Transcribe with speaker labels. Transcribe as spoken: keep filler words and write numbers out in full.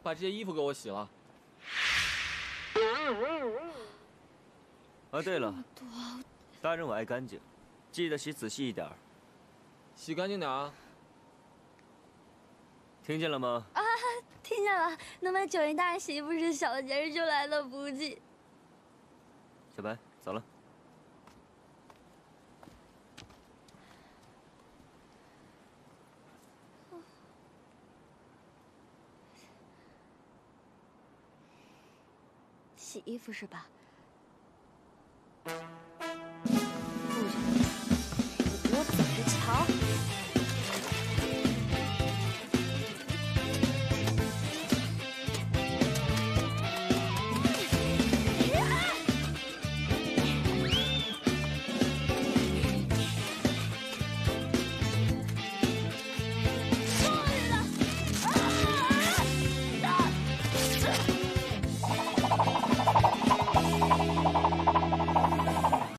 Speaker 1: 把这些衣服给我洗了。
Speaker 2: 啊，对了，大人我爱干净，记得洗仔细一点。
Speaker 1: 洗干净点啊！
Speaker 2: 听见了吗？
Speaker 3: 啊，听见了。能把九爷大人洗衣服是小的节日就来了不济。
Speaker 2: 小白，走了。
Speaker 3: 洗衣服是吧？